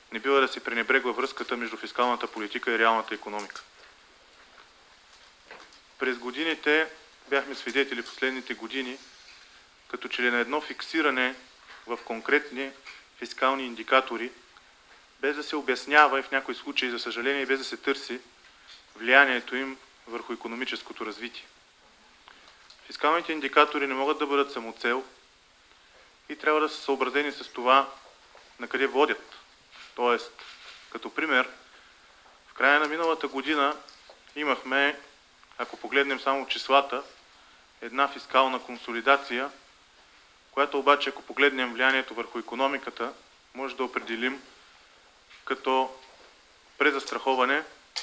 не бива да се пренебрегва връзката между фискалната политика и реалната икономика. През годините бяхме свидетели в последните години, като че ли на едно фиксиране в конкретни фискални индикатори, без да се обяснява и в някои случаи, за съжаление, без да се търси влиянието им върху икономическото развитие. Фискалните индикатори не могат да бъдат самоцел и трябва да са съобразени с това на къде водят. Тоест, като пример, в края на миналата година имахме, ако погледнем само числата, една фискална консолидация, която обаче, ако погледнем влиянието върху икономиката, може да определим като презастраховане,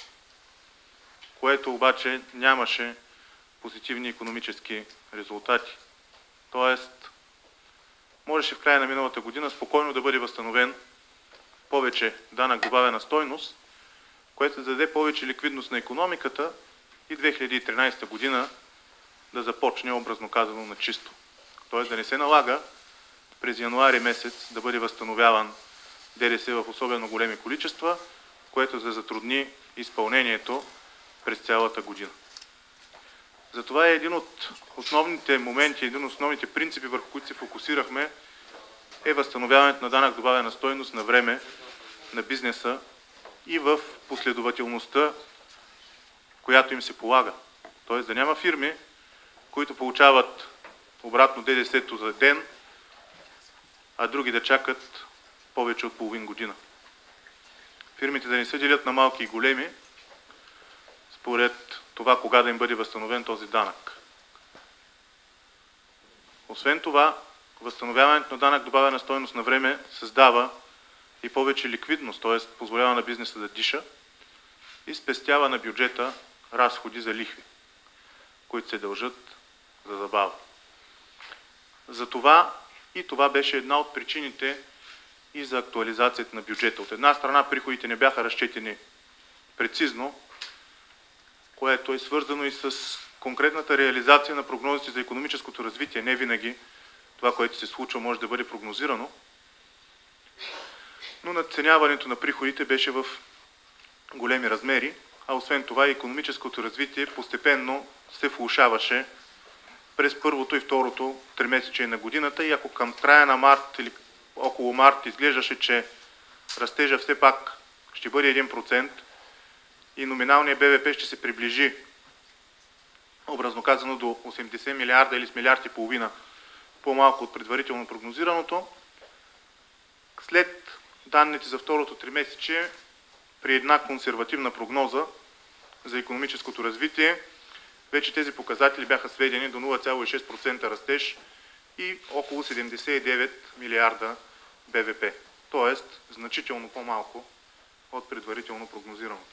което обаче нямаше позитивни икономически резултати. Тоест, можеше в края на миналата година спокойно да бъде възстановен повече данък добавена стойност, което да даде повече ликвидност на икономиката и 2013 година да започне, образно казано, на чисто. Тоест да не се налага през януари месец да бъде възстановяван ДДС в особено големи количества, което да затрудни изпълнението през цялата година. Затова е един от основните моменти, един от основните принципи, върху които се фокусирахме, е възстановяването на данък добавена стойност на време на бизнеса и в последователността, която им се полага. Тоест да няма фирми, които получават обратно ДДС-то за ден, а други да чакат повече от половин година. Фирмите да не се делят на малки и големи, според това кога да им бъде възстановен този данък. Освен това, възстановяването на данък добавена стойност на време създава и повече ликвидност, т.е. позволява на бизнеса да диша и спестява на бюджета разходи за лихви, които се дължат за забава. Затова и това беше една от причините и за актуализацията на бюджета. От една страна приходите не бяха разчетени прецизно, което е свързано и с конкретната реализация на прогнозите за икономическото развитие. Не винаги това, което се случва, може да бъде прогнозирано, но надценяването на приходите беше в големи размери, а освен това икономическото развитие постепенно се влошаваше през първото и второто тримесечие на годината и ако към края на март или около март изглеждаше, че растежа все пак ще бъде 1% и номиналният БВП ще се приближи, образно казано, до 80 милиарда или с милиард и половина по-малко от предварително прогнозираното, след данните за второто тримесечие при една консервативна прогноза за икономическото развитие, вече тези показатели бяха сведени до 0,6% растеж и около 79 милиарда БВП. Тоест, значително по-малко от предварително прогнозираното.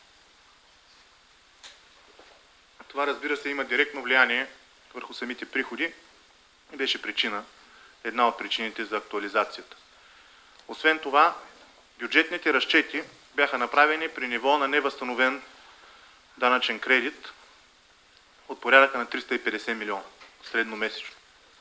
Това, разбира се, има директно влияние върху самите приходи и беше причина, една от причините за актуализацията. Освен това, бюджетните разчети бяха направени при ниво на невъзстановен данъчен кредит от порядъка на 350 милиона средномесечно.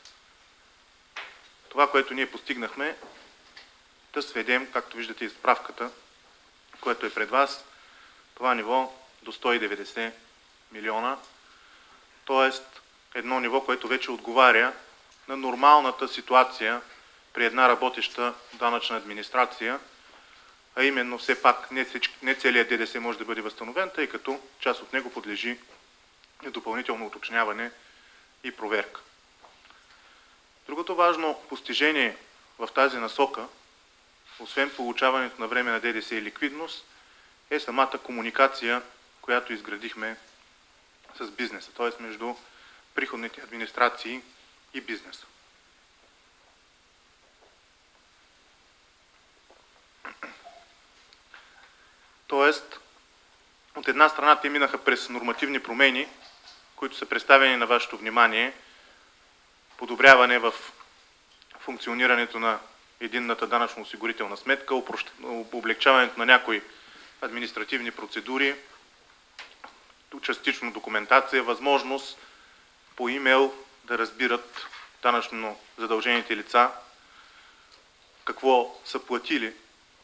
Това, което ние постигнахме, да сведем, както виждате и справката, което е пред вас, това ниво до 190 милиона, т.е. едно ниво, което вече отговаря на нормалната ситуация при една работеща данъчна администрация, а именно все пак не целият ДДС може да бъде възстановен, тъй като част от него подлежи допълнително уточняване и проверка. Другото важно постижение в тази насока, освен получаването на време на ДДС и ликвидност, е самата комуникация, която изградихме с бизнеса, т.е. между приходните администрации и бизнеса. Тоест, от една страна те минаха през нормативни промени, които са представени на вашето внимание, подобряване в функционирането на единната данъчно-осигурителна сметка, облегчаването на някои административни процедури, частично документация, възможност по имейл да разбират данъчно задължените лица какво са платили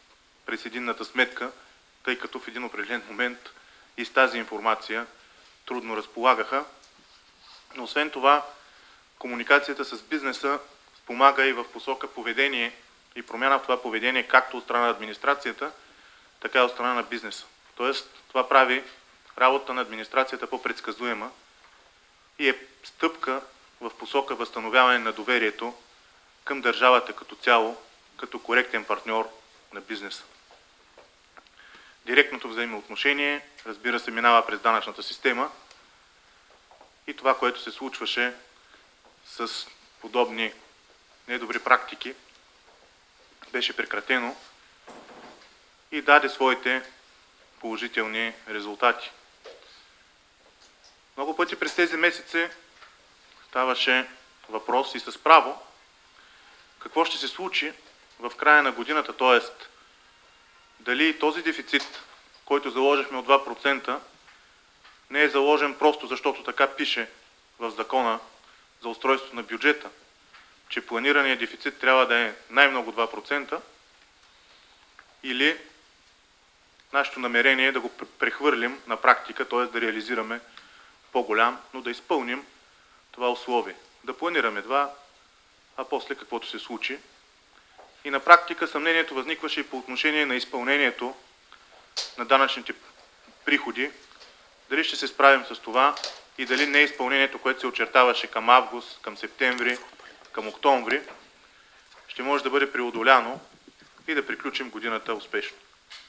през единната сметка, тъй като в един определен момент и с тази информация трудно разполагаха. Но освен това, комуникацията с бизнеса помага и в посока поведение и промяна в това поведение, както от страна на администрацията, така и от страна на бизнеса. Тоест, това прави работата на администрацията по-предсказуема и е стъпка в посока възстановяване на доверието към държавата като цяло, като коректен партньор на бизнеса. Директното взаимоотношение, разбира се, минава през данъчната система и това, което се случваше с подобни недобри практики, беше прекратено и даде своите положителни резултати. Много пъти през тези месеци ставаше въпрос и с право какво ще се случи в края на годината, т.е. дали този дефицит, който заложихме от 2%, не е заложен просто защото така пише в закона за устройството на бюджета, че планираният дефицит трябва да е най-много 2%, или нашето намерение е да го прехвърлим на практика, т.е. да реализираме по-голям, но да изпълним това условие. Да планираме 2, а после каквото се случи. И на практика съмнението възникваше и по отношение на изпълнението на данъчните приходи, дали ще се справим с това и дали не изпълнението, което се очертаваше към август, към септември, към октомври, ще може да бъде преодоляно и да приключим годината успешно.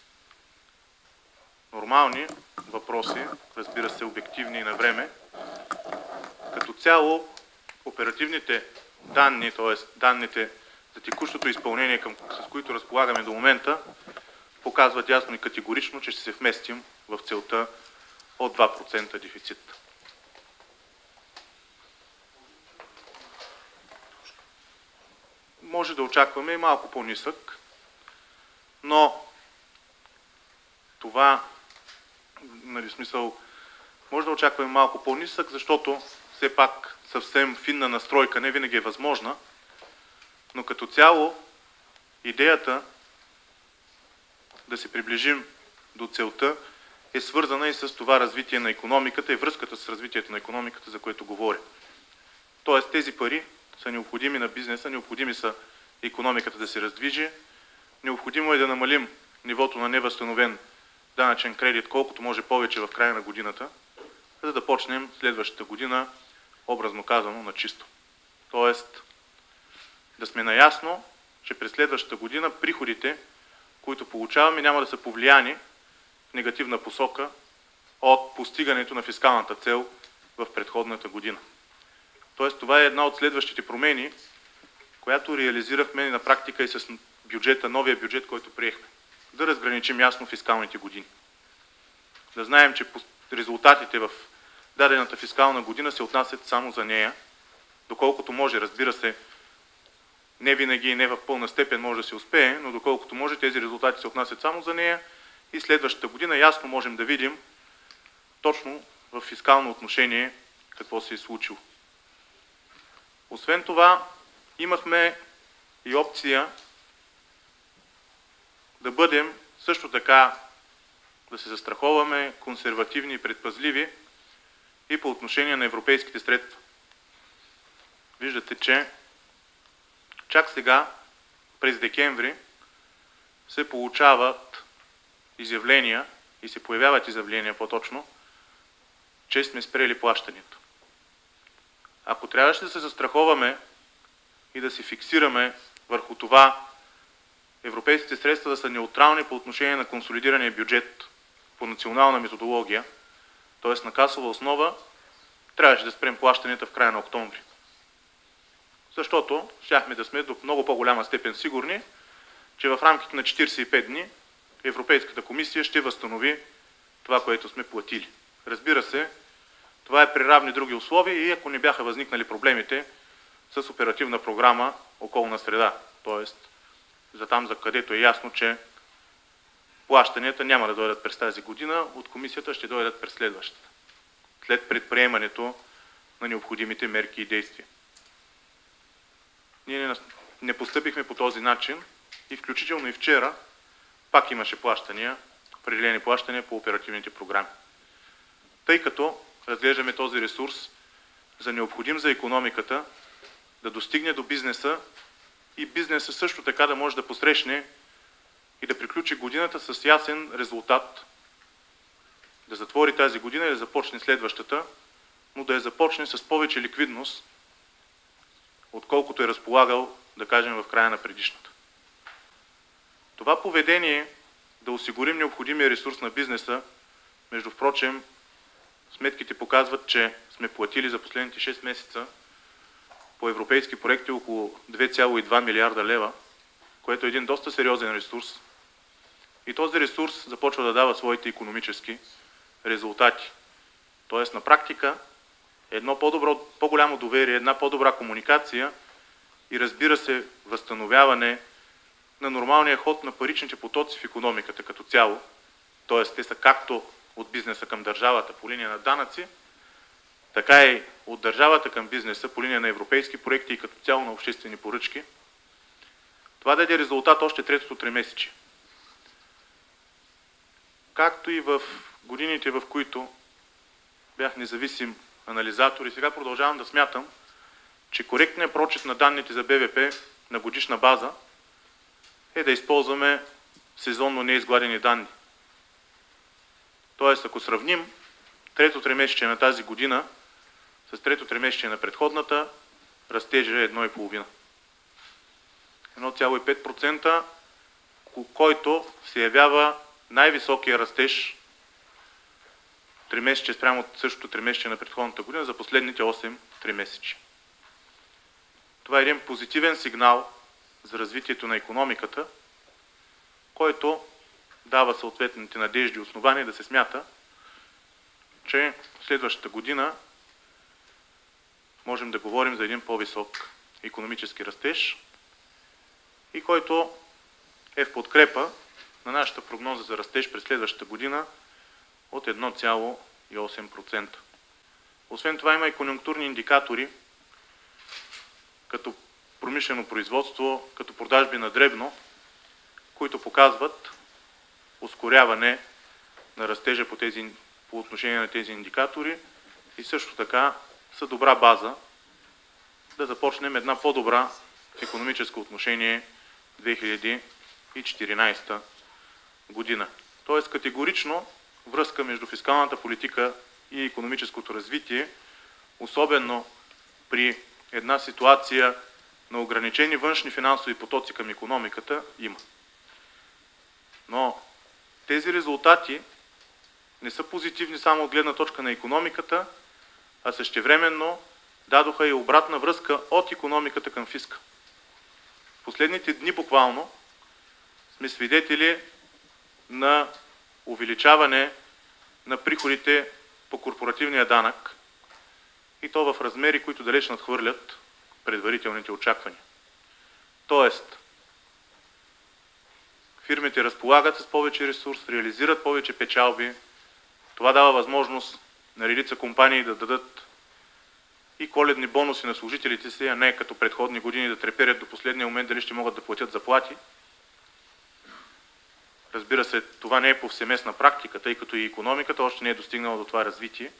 Нормални въпроси, разбира се, обективни и на време. Като цяло, оперативните данни, т.е. данните за текущото изпълнение, с които разполагаме до момента, показват ясно и категорично, че ще се вместим в целта от 2% дефицит. Може да очакваме и малко по-нисък, но това, нали, смисъл, може да очакваме малко по-нисък, защото все пак съвсем финна настройка не винаги е възможна, но като цяло идеята да се приближим до целта е свързана и с това развитие на икономиката и връзката с развитието на икономиката, за което говоря. Тоест тези пари са необходими на бизнеса, необходими са икономиката да се раздвижи, необходимо е да намалим нивото на невъзстановен данъчен кредит колкото може повече в края на годината, за да почнем следващата година, образно казано, на чисто. Тоест да сме наясно, че през следващата година приходите, които получаваме, няма да са повлияни в негативна посока от постигането на фискалната цел в предходната година. Тоест това е една от следващите промени, която реализирахме на практика и с бюджета, новия бюджет, който приехме. Да разграничим ясно фискалните години. Да знаем, че резултатите в дадената фискална година се отнасят само за нея, доколкото може, разбира се, не винаги и не в пълна степен може да се успее, но доколкото може, тези резултати се отнасят само за нея и следващата година ясно можем да видим точно в фискално отношение какво се е случило. Освен това, имахме и опция да бъдем също така, да се застраховаме консервативни и предпазливи и по отношение на европейските средства. Виждате, че чак сега, през декември, се получават изявления и се появяват изявления по-точно, че сме спрели плащането. Ако трябваше да се застраховаме и да се фиксираме върху това европейските средства да са неутрални по отношение на консолидирания бюджет по национална методология, т.е. на касова основа, трябваше да спрем плащанията в края на октомври. Защото щяхме да сме до много по-голяма степен сигурни, че в рамките на 45 дни Европейската комисия ще възстанови това, което сме платили. Разбира се, това е при равни други условия и ако не бяха възникнали проблемите с оперативна програма околна среда, т.е. за там, за където е ясно, че плащанията няма да дойдат през тази година, от комисията ще дойдат през следващата, след предприемането на необходимите мерки и действия. Ние не постъпихме по този начин и включително и вчера пак имаше плащания, определени плащания по оперативните програми. Тъй като разглеждаме този ресурс за необходим за икономиката, да достигне до бизнеса и бизнеса също така да може да посрещне и да приключи годината с ясен резултат, да затвори тази година и да започне следващата, но да я започне с повече ликвидност, отколкото е разполагал, да кажем, в края на предишната. Това поведение да осигурим необходимия ресурс на бизнеса, между впрочем, сметките показват, че сме платили за последните 6 месеца по европейски проекти около 2,2 милиарда лева, което е един доста сериозен ресурс. И този ресурс започва да дава своите икономически резултати. Тоест на практика едно по-голямо доверие, една по-добра комуникация и разбира се възстановяване на нормалния ход на паричните потоци в икономиката като цяло. Тоест те са както от бизнеса към държавата по линия на данъци, така и от държавата към бизнеса по линия на европейски проекти и като цяло на обществени поръчки. Това даде резултат още третото тримесечие. Както и в годините, в които бях независим анализатор и сега продължавам да смятам, че коректният прочит на данните за БВП на годишна база е да използваме сезонно неизгладени данни. Тоест, ако сравним трето тримесечие на тази година с трето тримесечие на предходната, растежа е 1,5%. 1,5%, който се явява най-високия растеж тримесечие спрямо от същото тримесечие на предходната година за последните 8 тримесечия. Това е един позитивен сигнал за развитието на икономиката, който дава съответните надежди и основания да се смята, че следващата година можем да говорим за един по-висок икономически растеж и който е в подкрепа на нашата прогноза за растеж през следващата година от 1,8%. Освен това има и конюнктурни индикатори, като промишлено производство, като продажби на дребно, които показват ускоряване на растежа по отношение на тези индикатори и също така са добра база да започнем една по-добра в икономическо отношение 2014 година. Тоест категорично връзка между фискалната политика и икономическото развитие, особено при една ситуация на ограничени външни финансови потоци към икономиката, има. Но тези резултати не са позитивни само от гледна точка на икономиката, а същевременно дадоха и обратна връзка от икономиката към фиска. В последните дни буквално сме свидетели на увеличаване на приходите по корпоративния данък и то в размери, които далеч надхвърлят предварителните очаквания. Тоест, фирмите разполагат с повече ресурс, реализират повече печалби. Това дава възможност на редица компании да дадат и коледни бонуси на служителите си, а не като предходни години да треперят до последния момент дали ще могат да платят заплати. Разбира се, това не е повсеместна практика, тъй като и икономиката още не е достигнала до това развитие.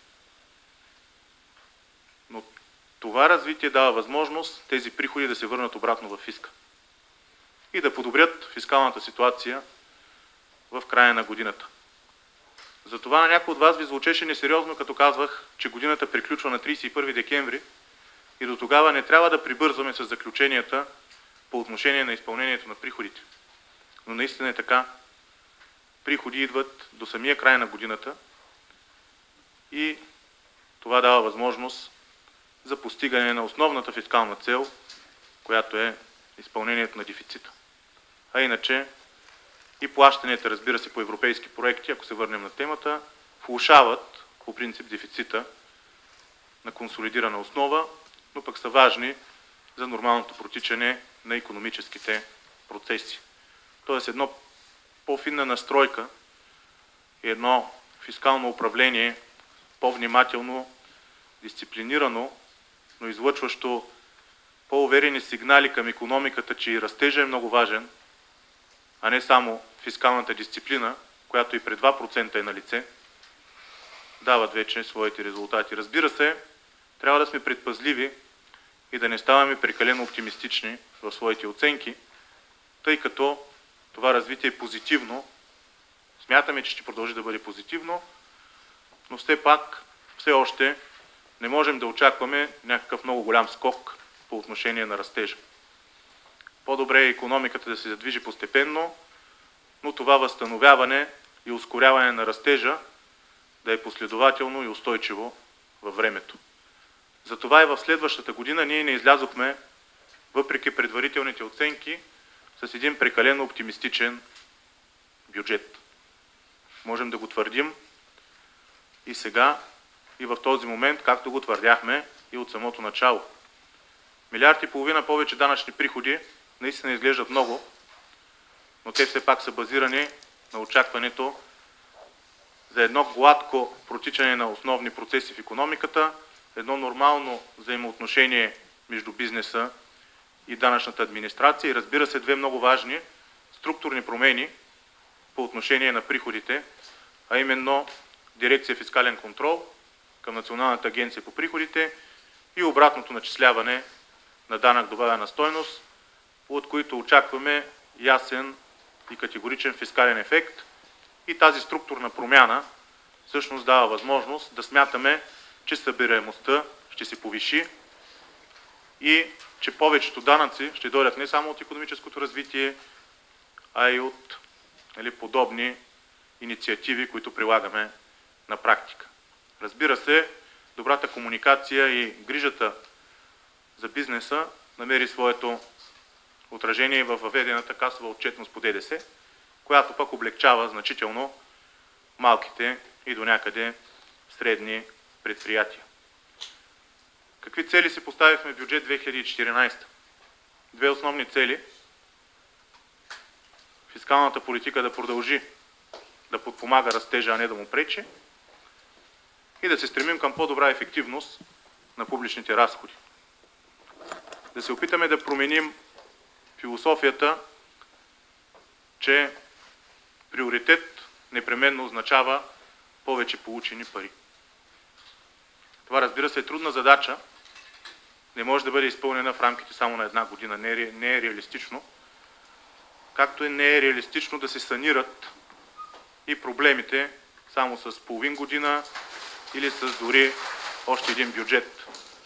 Но това развитие дава възможност тези приходи да се върнат обратно в фиска и да подобрят фискалната ситуация в края на годината. Затова на някой от вас ви звучеше несериозно, като казвах, че годината приключва на 31 декември и до тогава не трябва да прибързваме с заключенията по отношение на изпълнението на приходите. Но наистина е така. Приходи идват до самия край на годината и това дава възможност за постигане на основната фискална цел, която е изпълнението на дефицита. А иначе и плащанията, разбира се, по европейски проекти, ако се върнем на темата, влошават по принцип дефицита на консолидирана основа, но пък са важни за нормалното протичане на икономическите процеси. Тоест едно по-финна настройка и едно фискално управление по-внимателно, дисциплинирано, но излъчващо по-уверени сигнали към икономиката, че и растежа е много важен, а не само фискалната дисциплина, която и при 2% е на лице, дават вече своите резултати. Разбира се, трябва да сме предпазливи и да не ставаме прекалено оптимистични в своите оценки, тъй като това развитие е позитивно. Смятаме, че ще продължи да бъде позитивно, но все пак, все още не можем да очакваме някакъв много голям скок по отношение на растежа. По-добре е икономиката да се задвижи постепенно, но това възстановяване и ускоряване на растежа да е последователно и устойчиво във времето. Затова и в следващата година ние не излязохме, въпреки предварителните оценки, с един прекалено оптимистичен бюджет. Можем да го твърдим и сега, и в този момент, както го твърдяхме и от самото начало. 1,5 милиарда повече данъчни приходи наистина изглеждат много, но те все пак са базирани на очакването за едно гладко протичане на основни процеси в икономиката, едно нормално взаимоотношение между бизнеса и данъчната администрация и разбира се две много важни структурни промени по отношение на приходите, а именно Дирекция фискален контрол към Националната агенция по приходите и обратното начисляване на данък добавена стойност, от които очакваме ясен и категоричен фискален ефект. И тази структурна промяна всъщност дава възможност да смятаме, че събираемостта ще се повиши и че повечето данъци ще дойдат не само от икономическото развитие, а и от подобни инициативи, които прилагаме на практика. Разбира се, добрата комуникация и грижата за бизнеса намери своето отражение в въведената касова отчетност по ДДС, която пък облегчава значително малките и до някъде средни предприятия. Какви цели си поставихме в бюджет 2014? Две основни цели. Фискалната политика да продължи да подпомага растежа, а не да му пречи. И да се стремим към по-добра ефективност на публичните разходи. Да се опитаме да променим философията, че приоритет непременно означава повече получени пари. Това, разбира се, е трудна задача. Не може да бъде изпълнена в рамките само на една година. Не е реалистично. Както и не е реалистично да се санират и проблемите само с половин година или с дори още един бюджет.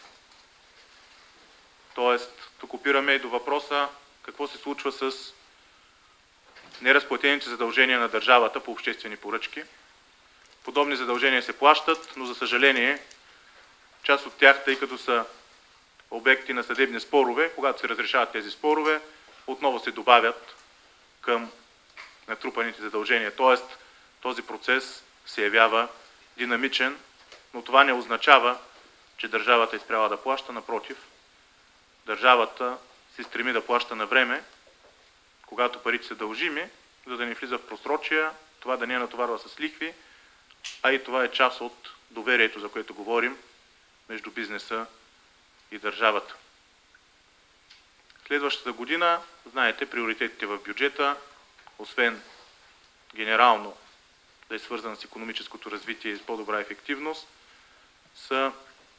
Тоест, тук опираме и до въпроса какво се случва с неразплатените задължения на държавата по обществени поръчки. Подобни задължения се плащат, но за съжаление, част от тях, тъй като са обекти на съдебни спорове, когато се разрешават тези спорове, отново се добавят към натрупаните задължения. Тоест, този процес се явява динамичен, но това не означава, че държавата е спряла да плаща. Напротив, държавата се стреми да плаща на време, когато парите са дължими, за да не влиза в просрочия, това да не е натоварва с лихви, а и това е част от доверието, за което говорим, между бизнеса и държавата. Следващата година, знаете, приоритетите в бюджета, освен генерално да е свързан с икономическото развитие и с по-добра ефективност, са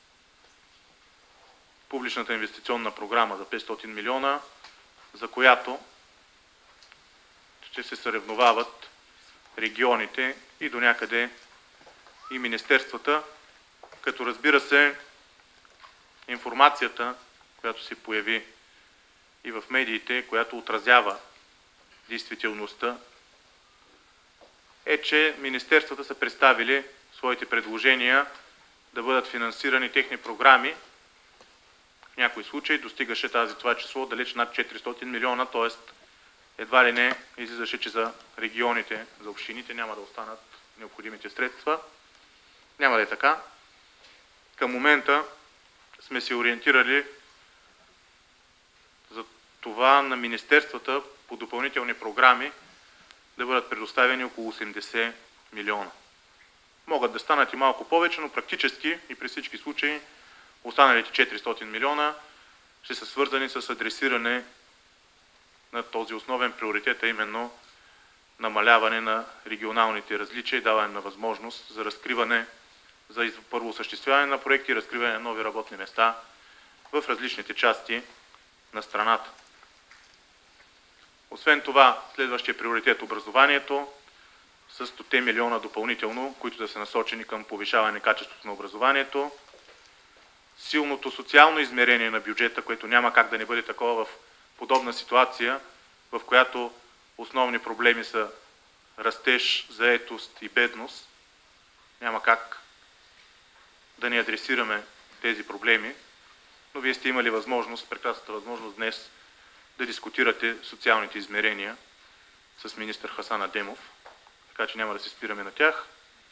публичната инвестиционна програма за 500 милиона, за която ще се съревновават регионите и до някъде и министерствата, като разбира се информацията, която се появи и в медиите, която отразява действителността, е, че министерствата са представили своите предложения да бъдат финансирани техни програми. В някои случаи достигаше това число далеч над 400 милиона, т.е. едва ли не излизаше, че за регионите, за общините няма да останат необходимите средства. Няма да е така. Към момента сме се ориентирали за това на министерствата по допълнителни програми да бъдат предоставени около 80 милиона. Могат да станат и малко повече, но практически и при всички случаи останалите 400 милиона ще са свързани с адресиране на този основен приоритет, а именно намаляване на регионалните различия и даване на възможност за разкриване, за първо осъществяване на проекти и разкриване на нови работни места в различните части на страната. Освен това, следващия приоритет е образованието с 100 милиона допълнително, които да са насочени към повишаване качеството на образованието. Силното социално измерение на бюджета, което няма как да не бъде такова в подобна ситуация, в която основни проблеми са растеж, заетост и бедност. Няма как да не адресираме тези проблеми, но вие сте имали възможност, прекрасната възможност днес да дискутирате социалните измерения с министър Хасан Адемов, така че няма да се спираме на тях.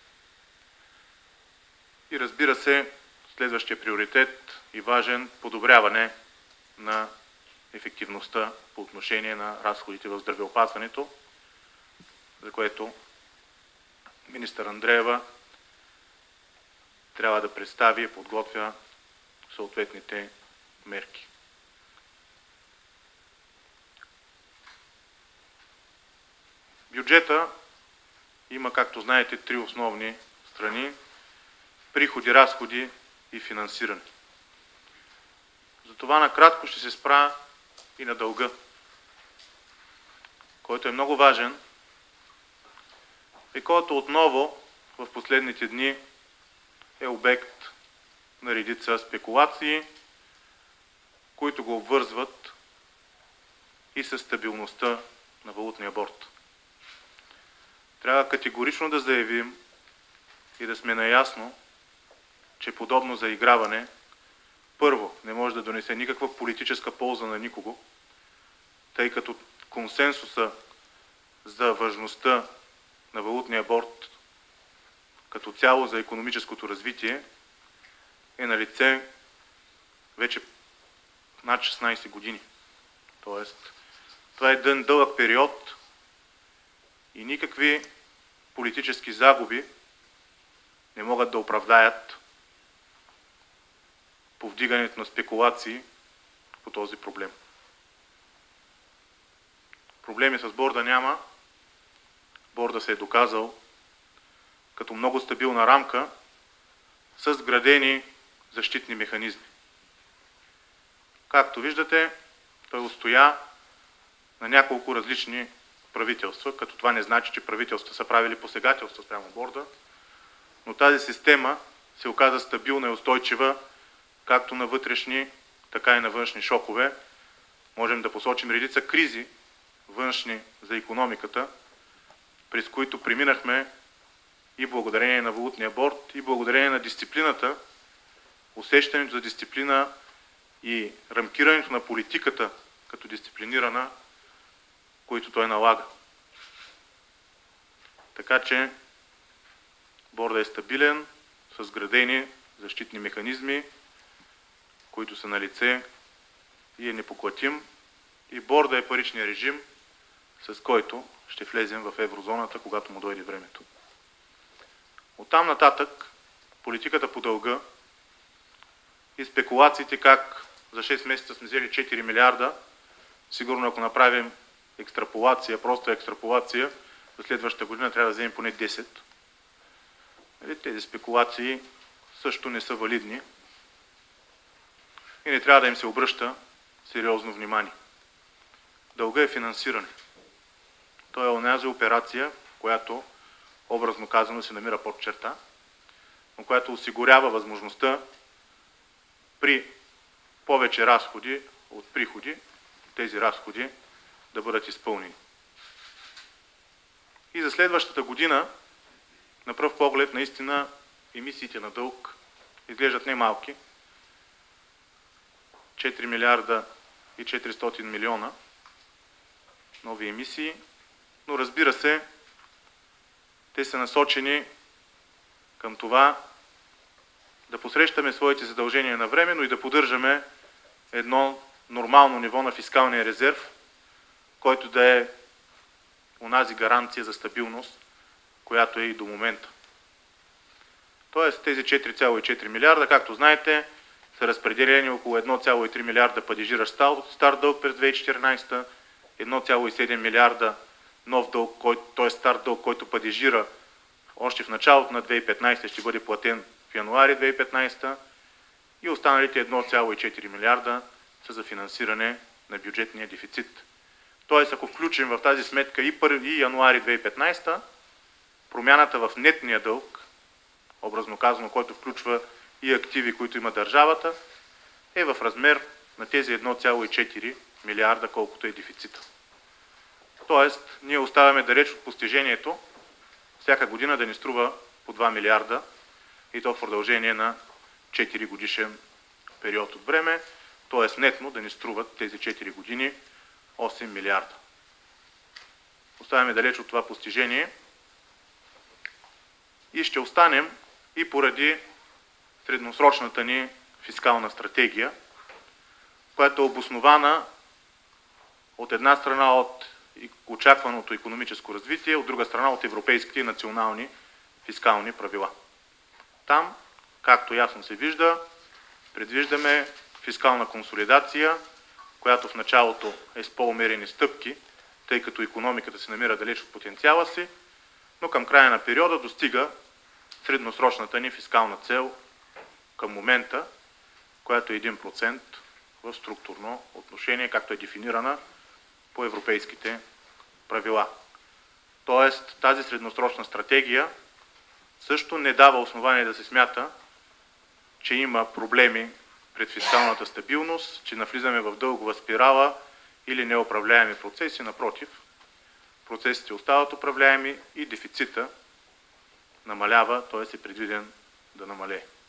И разбира се, следващия приоритет и важен – подобряване на ефективността по отношение на разходите в здравеопазването, за което министър Андреева трябва да представи и подготвя съответните мерки. Бюджета има, както знаете, три основни страни – приходи, разходи и финансиране. Затова накратко ще се спра и на дълга, който е много важен и който отново в последните дни е обект на редица спекулации, които го обвързват и със стабилността на валутния борд. Трябва категорично да заявим и да сме наясно, че подобно заиграване първо не може да донесе никаква политическа полза на никого, тъй като консенсуса за важността на валутния борд като цяло за икономическото развитие е на лице вече над 16 години. Тоест, това е един дълъг период и никакви политически загуби не могат да оправдаят повдигането на спекулации по този проблем. Проблеми с борда няма. Борда се е доказал като много стабилна рамка с вградени защитни механизми. Както виждате, той устоя на няколко различни правителства, като това не значи, че правителства са правили посегателства спрямо борда, но тази система се оказа стабилна и устойчива както на вътрешни, така и на външни шокове. Можем да посочим редица кризи, външни за икономиката, през които преминахме и благодарение на валутния борд, и благодарение на дисциплината, усещането за дисциплина и рамкирането на политиката като дисциплинирана, които той налага. Така че борда е стабилен, с вградени защитни механизми, които са на лице и е непоклатим. И борда е паричния режим, с който ще влезем в еврозоната, когато му дойде времето. Оттам нататък политиката по дълга и спекулациите как за 6 месеца сме взели 4 милиарда, сигурно ако направим екстраполация, просто екстраполация, за следващата година трябва да вземем поне 10. Тези спекулации също не са валидни и не трябва да им се обръща сериозно внимание. Дълга е финансиране. То е онази операция, която образно казано се намира под черта, но която осигурява възможността при повече разходи от приходи, тези разходи да бъдат изпълнени. И за следващата година, на пръв поглед, наистина емисиите на дълг изглеждат немалки. 4 милиарда и 400 милиона нови емисии, но разбира се, те са насочени към това да посрещаме своите задължения на време, но и да поддържаме едно нормално ниво на фискалния резерв, който да е онази гаранция за стабилност, която е и до момента. Тоест тези 4,4 милиарда, както знаете, са разпределени около 1,3 милиарда падежиращ стар дълг през 2014, 1,7 милиарда нов дълг, т.е. стар дълг, който падежира още в началото на 2015, ще бъде платен в януари 2015 и останалите 1,4 милиарда са за финансиране на бюджетния дефицит. Т.е. ако включим в тази сметка и януари 2015, промяната в нетния дълг, образно казано, който включва и активи, които има държавата, е в размер на тези 1,4 милиарда, колкото е дефицита. Тоест, ние оставяме далеч от постижението всяка година да ни струва по 2 милиарда и то в продължение на 4 годишен период от време, т.е. нетно да ни струват тези 4 години 8 милиарда. Оставяме далеч от това постижение и ще останем и поради средносрочната ни фискална стратегия, която е обоснована от една страна от очакваното икономическо развитие, от друга страна от европейските и национални фискални правила. Там, както ясно се вижда, предвиждаме фискална консолидация, която в началото е с по-умерени стъпки, тъй като икономиката се намира далеч от потенциала си, но към края на периода достига средносрочната ни фискална цел към момента, която е 1% в структурно отношение, както е дефинирана по европейските правила. Тоест, тази средносрочна стратегия също не дава основание да се смята, че има проблеми пред фискалната стабилност, че навлизаме в дългова спирала или неуправляеми процеси. Напротив, процесите остават управляеми и дефицита намалява, т.е. е предвиден да намалее.